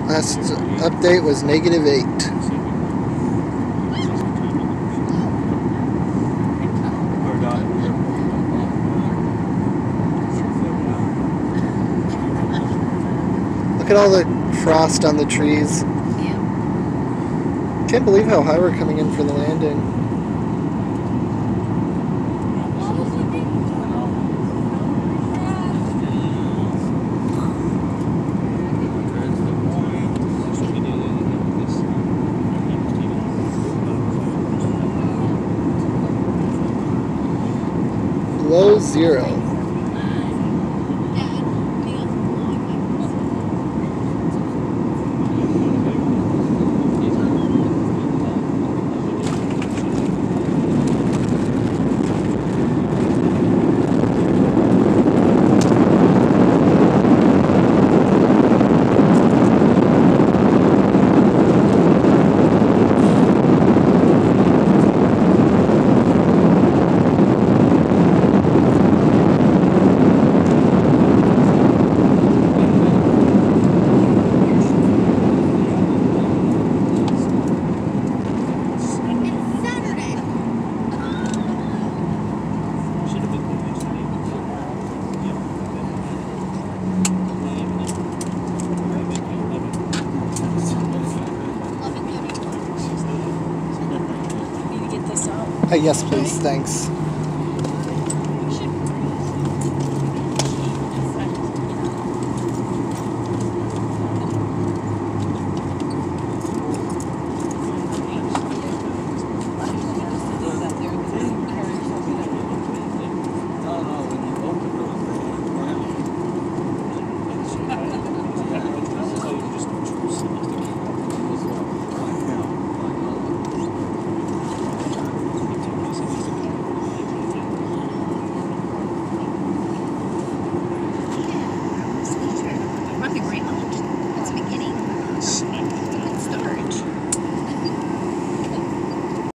Last update was -8. Look at all the frost on the trees. Can't believe how high we're coming in for the landing. Below 0. Yes, please. Thanks.